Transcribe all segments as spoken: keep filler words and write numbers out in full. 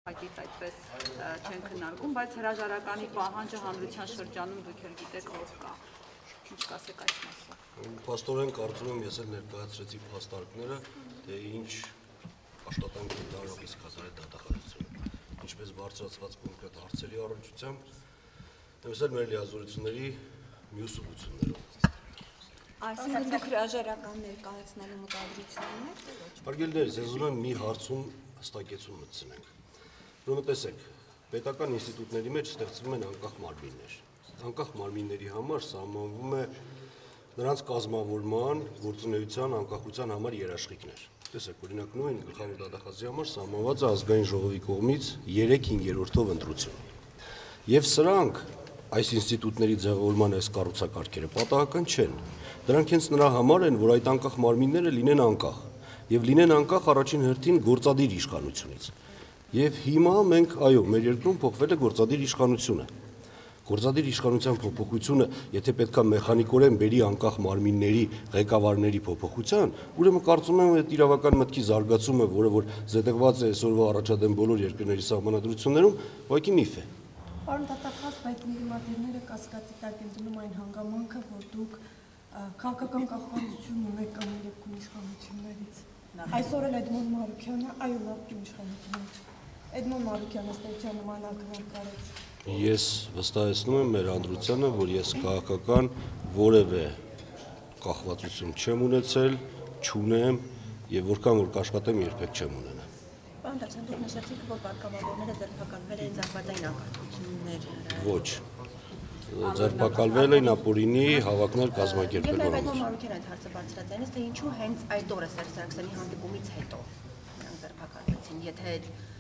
Ակից այդպես չեն քննարկում, բայց հրաժարականի պահանջը հանրության շրջանում դուք էլ գիտեք, որ կա։ Ինչ կասեք այս մասով։ Փաստորեն կարծում եմ ես էլ ներկայացրեցի փաստարկները, թե ինչ աշխատանք են տարող իսկ հազար դատախազությունը, ինչպես բարձրացված կոնկրետ հարցերի առնչությամբ, այնպես էլ մեր լիազորությունների մյուս ուղղություններով։ Այսինքն դուք հրաժարական ներկայացնելու մտադրության եք։ Հարգելիներս, ես ուզում եմ մի հարցում հստակեցում մտցնենք։ Ուրեմն տեսեք, պետական ինստիտուտների մեջ ստեղծվում են անկախ մարմիններ։ Անկախ մարմինների համար սահմանվում է նրանց կազմավորման, գործունեության, անկախության համար երաշխիքներ։ Տեսեք, օրինակ նույն գլխավոր դատախազի համար սահմանված է ազգային ժողովի կողմից երեք հինգերորդով ընտրություն։ Եվ սրանք այս ինստիտուտների ձևավորման այս կառուցակարգերը պատահական չեն։ Դրանք հենց նրա համար են, որ այդ անկախ մարմինները լինեն անկախ եւ լինեն անկախ առաջին հերթին գործադիր իշխանությունից։ Եվ հիմա մենք, այո, մեր երկրում փոխվել է գործադիր իշխանությունը։ Գործադիր իշխանության փոփոխությունը, եթե պետքա մեխանիկորեն բերի անկախ մարմինների ղեկավարների փոփոխության, ուրեմն կարծում եմ այդ իրավական մտքի զարգացումը, որը որ զետեղված է այսօրվա առաջադեմ բոլոր երկրների սահմանադրություններում, ուղղակի միֆ է։ Պարոն դատախազ, բայց ինքնիմատերները կասկածի տակ են դնում այն հանգամանքը, որ դուք քաղաքական կախվածություն ունեք կամ եկուն իշխանություններից։ Այսօր էլ Էդմոն Մարուկյանը, այո, լավ իշխանությունից։ Էդմոն Մարուկյանը ստեղծության նմանակներ կարեց։ Ես վստահեցնում եմ մեր անդրությանը, որ ես քաղաքական որևէ կախվածություն չեմ ունեցել, չունեմ եւ որքան որ կաշխատեմ երբեք չեմ ունենա։ Պարոն դատախազ, դուք նշեցիք, որ պարտավորները ձերբակալվել են զարգացային անկարգություններ։ Ոչ։ Ձերբակալվել են ապօրինի հավաքներ կազմակերպելու համար։ Եվ Էդմոն Մարուկյանը այդ հարցը բարձրացնելիս, թե ինչու հենց այդ օրը Սերժ Սարգսյանի հանդիպումից հետո նրանք ձերբակալվեցին, եթե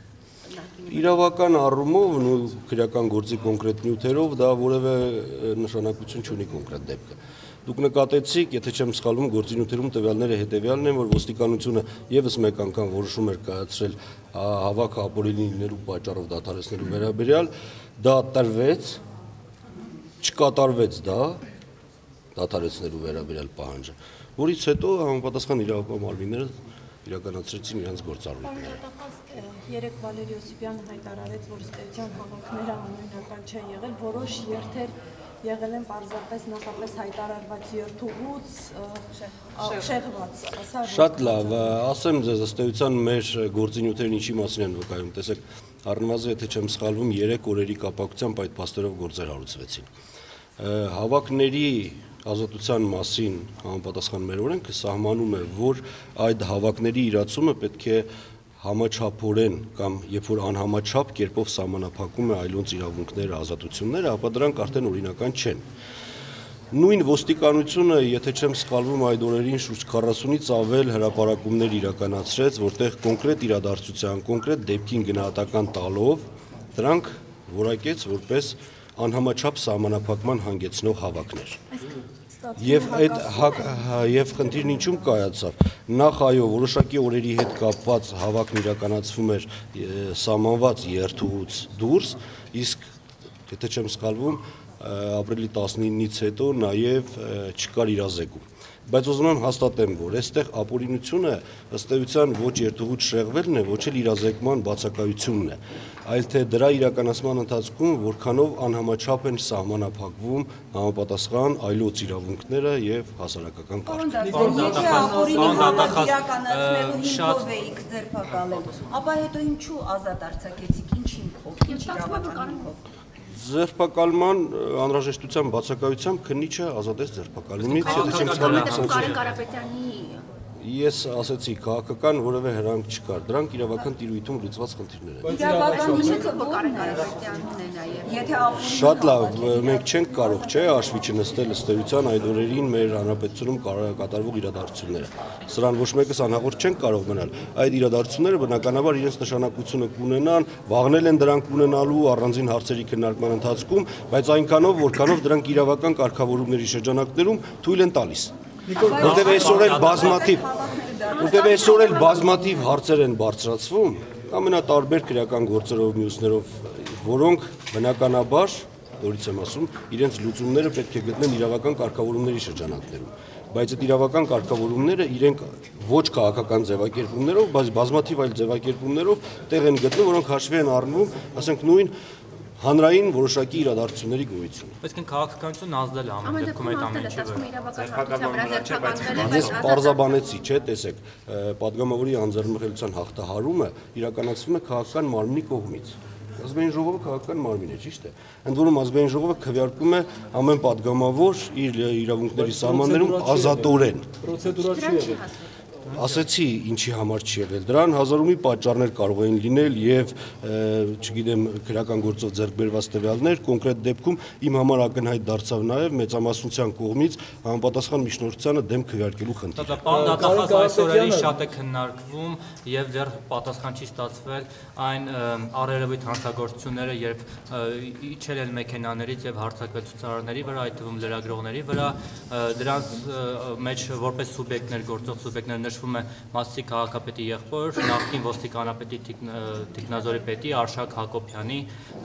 Իրավական առումով ու քրեական գործի կոնկրետ նյութերով դա որևէ նշանակություն չունի կոնկրետ դեպքը։ Դուք նկատեցիք, եթե չեմ սխալվում, գործի նյութերում տվյալները հետևյալն են, որ ոստիկանությունը եւս մեկ անգամ որոշում էր կայացրել հավաքը ապօրինիներու պատճառով դադարեցնելու վերաբերյալ, դա տրվեց, չկատարվեց դա դադարեցնելու վերաբերյալ պահանջը, որից հետո համապատասխան իրավապահ մարմինները իրականացրեցին իրենց գործառույթները։ Երեք Վալերի Ոսիպյանը հայտարարեց, որ ըստեյության հավաքները անօրինական չեն եղել, որոշ երթեր եղել են պարզապես նախապես հայտարարված երթուղուց շեղված։ Շատ լավ, ասեմ ձեզ, ըստեյության մեր գործինյութերն ինչի մասին են վկայում, տեսեք, առնվազն եթե չեմ սխալվում, երեք օրերի կապակցությամբ այդ փաստերով գործեր հարուցվեցին։ Հավաքների ազատության մասին համապատասխան մեր օրենքը սահմանում է, որ այդ հավաքների իրացումը պետք է համաչափորեն կամ երբ որ անհամաչափ կերպով սահմանափակում է այլոց իրավունքները, ազատությունները, ապա դրանք արդեն օրինական չեն։ Նույն ոստիկանությունը, եթե չեմ սխալվում, այդ օրերին շուրջ քառասունից ավել հրապարակումներ իրականացրեց, որտեղ կոնկրետ իրադարձության, կոնկրետ դեպքին գնահատական տալով դրանք որակեց որպես անհամաչափ սահմանափակման հանգեցնող հավաքներ։ Եվ այդ եւ խնդիրն ինչու՞մ կայացավ։ Նախ այո, որոշակի օրերի հետ կապված հավաքն իրականացվում էր սահմանված երթուղուց դուրս, իսկ եթե չեմ սխալվում, ապրիլի տասնինից հետո նաեւ չկար իրազեկում։ Բայց ուզում եմ հաստատեմ, որ այստեղ ապօրինությունը ըստ էության ոչ երթուղուց շեղվելն է, ոչ էլ իրազեկման բացակայությունն է, այլ թե դրա իրականացման ընթացքում որքանով անհամաչափ են սահմանափակվում համապատասխան այլոց իրավունքները եւ հասարակական կարգը։ Եթե ապօրինի հավաք իրականացնելու հիմքով էիք ձերբակալել, ապա հետո ինչու ազատ արձակեցիք, ինչ հիմքով, ինչ իրավական հիմքով։ Ձերբակալման անհրաժեշտության բացակայությամբ քննիչը ազատեց ձերբակալումից, եթե չեմ սխալվում, Կարեն Կարապետյանի ես ասացի, քաղաքական որևէ հրանք չկար, դրանք իրավական տիրույթում լուծված խնդիրներ են։ Իրավական միջոցը Կարեն Կարապետյանն է նաև։ Եթե Շատ լավ, մենք չենք կարող, չէ, հաշվի չնստել ըստ էության այդ օրերին մեր հանրապետությունում կատարվող իրադարձությունները։ Սրան ոչ մեկս անհաղորդ չենք կարող մնալ։ Այդ իրադարձությունները բնականաբար իրենց նշանակությունը կունենան, վաղնել են դրանք ունենալու առանձին հարցերի քննարկման ընթացքում, բայց այնքանով, որքանով դրանք իրավական կարգավորումների շրջանակներում թույլ են տալիս։ Որտեղ այսօր էլ բազմաթիվ, որտեղ այսօր էլ բազմաթիվ հարցեր են բարձրացվում, ամենատարբեր քրեական գործերով, մյուսներով, որոնք բնականաբար, նորից եմ ասում, իրենց լուծումները պետք է գտնեն իրավական կարգավորումների շրջանակներում։ բայց այդ իրավական կարգավորումները իրենք ոչ քաղաքական ձևակերպումներով, բայց բազմաթիվ այլ ձևակերպումներով տեղ են գտնում, որոնք հաշվի են առնում, ասենք նույն հանրային որոշակի իրադարձությունների գոյությունը։ Բայց կան քաղաքականությունն ազդել է ամեն դեպքում այդ ամեն ինչը։ Ես պարզաբանեցի, չէ, տեսեք, падգամավորի անձեռնմխելիության հաղթահարումը իրականացվում է քաղաքական մարմնի կողմից։ Ազգային ժողովը քաղաքական մարմին է, ճիշտ է։ Ընդ որում ազգային ժողովը քվեարկում է ամեն падգամավոր իր իրավունքների սահմաններում ազատորեն։ Պրոցեդուրա չի եղել։ Ասեցի ինչի համար չի եղել դրան, հազարումի պատճառներ կարող են լինել եւ չգիտեմ քրական գործով ձեռք բերված տվյալներ, կոնկրետ դեպքում իմ համար ակնհայտ դարձավ նաեւ մեծամասնության կողմից համապատասխան միջնորդությանը դեմ քվեարկելու խնդիր։ Պարոն դատախազ այսօրերին շատ է քննարկվում եւ դեռ պատասխան չի ստացվել այն առերևույթ հանցագործությունները, երբ իջել են մեքենաներից եւ հարձակվել ցուցարարների վրա, այդ թվում լրագրողների վրա, դրանց մեջ որպես սուբյեկտներ գործող սուբյեկտներ նշվում է Մասիսի քաղաքապետի եղբոր, նախկին ոստիկանապետի Տիկնազորի պետի Արշակ Հակոբյանի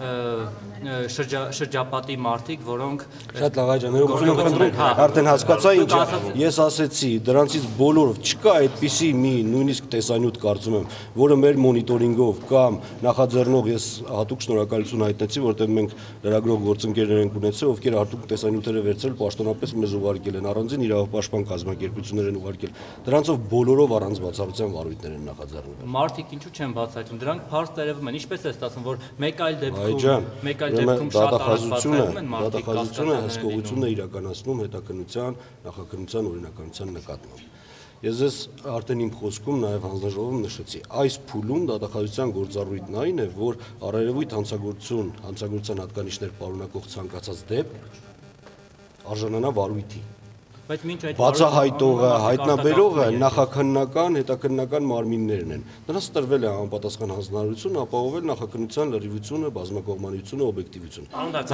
շրջապատի մարդիկ, որոնք շատ լավ ջան, արդեն հասկացա ինչ ես ասեցի, դրանցից բոլորով չկա այդպիսի մի նույնիսկ տեսանյութ կարծում եմ, որը մեր մոնիտորինգով կամ նախաձեռնող ես հատուկ շնորհակալություն հայտնեցի, որտեղ մենք լրագրող գործընկերներ ենք ունեցել, ովքեր հատուկ տեսանյութերը վերցրել պաշտոնապես մեզ ուղարկել են, առանձին իրավապաշտպան կազմակերպություններ են ուղարկել։ Դրանցով բոլորով առանց բացառության վարույթներ են նախաձեռնել։ Մարդիկ ինչու չեն բացահայտում, դրանք փառց տերևում են, ինչպես է ստացվում, որ մեկ այլ դեպքում, մեկ այլ դեպքում շատ արագ բացահայտում են մարդիկ, դատախազությունը հսկողություն է իրականացնում հետաքննության, նախաքննության օրինականության նկատմամբ։ Ես ես արդեն իմ խոսքում նաև հանձնաժողովում նշեցի, այս փուլում դատախազության գործառույթն այն է, որ առերևույթ հանցագործություն, հանցագործության հատկանիշներ պարունակող ցանկացած դեպք արժանանա վարույթի։ Բացահայտողը, հայտնաբերողը նախաքննական, հետաքննական մարմիններն են։ Նրանց տրվել է համապատասխան հանձնարարություն ապահովել նախաքննության լրիվությունը, բազմակողմանիությունը, օբյեկտիվությունը։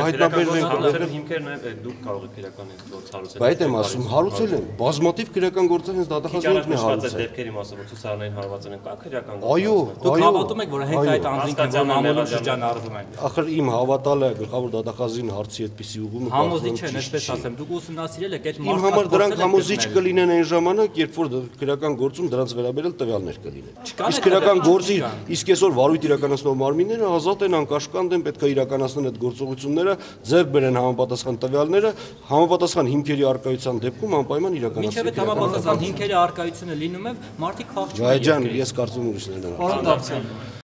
Բայց եմ ասում, հարուցել են, բազմաթիվ քրեական գործեր հենց դատախազությունն է հարուցել։ Այո, դուք հավատում եք, որ հենց այդ անձինք են, որ ամենուր շրջանառվում են։ Ախր իմ հավատալը գլխավոր դատախազին հարցի այդպիսի ուղումը համոզիչ չեն, այսպես ասեմ, դուք ուսումնասիրել եք այդ մարդկանց դրանք համոզիչ կլինեն այն ժամանակ, երբ որ քրական գործում դրանց վերաբերել տվյալներ կլինեն։ Իսկ քրական գործի, իսկ այսօր վարույթ իրականացնող մարմինները ազատ են, անկաշկանդ են, պետք է իրականացնեն այդ գործողությունները, ձեռք բերեն համապատասխան տվյալները, համապատասխան հիմքերի առկայության դեպքում անպայման իրականացնեն։ Մինչև այդ համապատասխան հիմքերի առկայությունը լինում է, մարդիկ փախչում են։ Ջան, ես կարծում եմ ուրիշներն են։